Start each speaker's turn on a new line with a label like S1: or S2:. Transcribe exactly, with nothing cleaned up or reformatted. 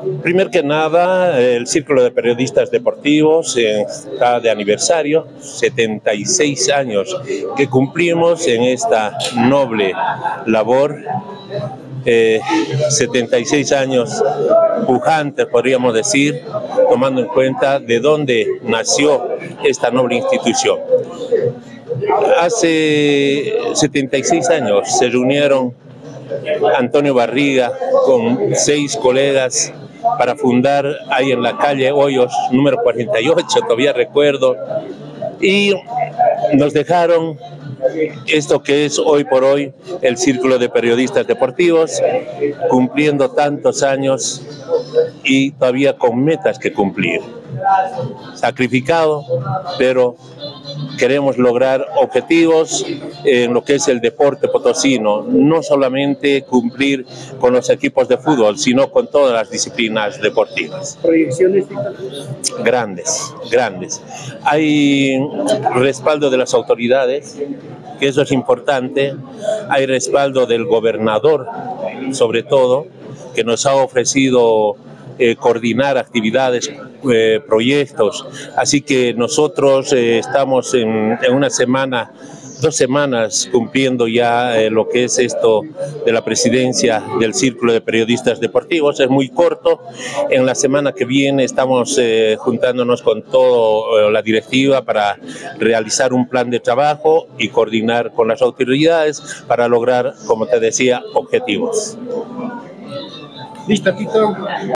S1: Primero que nada, el Círculo de Periodistas Deportivos está de aniversario, setenta y seis años que cumplimos en esta noble labor, eh, setenta y seis años pujantes, podríamos decir, tomando en cuenta de dónde nació esta noble institución. Hace setenta y seis años se reunieron Antonio Barriga con seis colegas para fundar ahí en la calle Hoyos, número cuarenta y ocho, todavía recuerdo, y nos dejaron esto que es hoy por hoy el Círculo de Periodistas Deportivos, cumpliendo tantos años y todavía con metas que cumplir. Sacrificado, pero queremos lograr objetivos en lo que es el deporte potosino, no solamente cumplir con los equipos de fútbol, sino con todas las disciplinas deportivas.
S2: ¿Proyecciones?
S1: Grandes, grandes. Hay respaldo de las autoridades, que eso es importante. Hay respaldo del gobernador, sobre todo, que nos ha ofrecido Eh, coordinar actividades, eh, proyectos, así que nosotros eh, estamos en, en una semana, dos semanas cumpliendo ya eh, lo que es esto de la presidencia del Círculo de Periodistas Deportivos. Es muy corto. En la semana que viene estamos eh, juntándonos con toda la directiva para realizar un plan de trabajo y coordinar con las autoridades para lograr, como te decía, objetivos.
S2: Listo, Tito.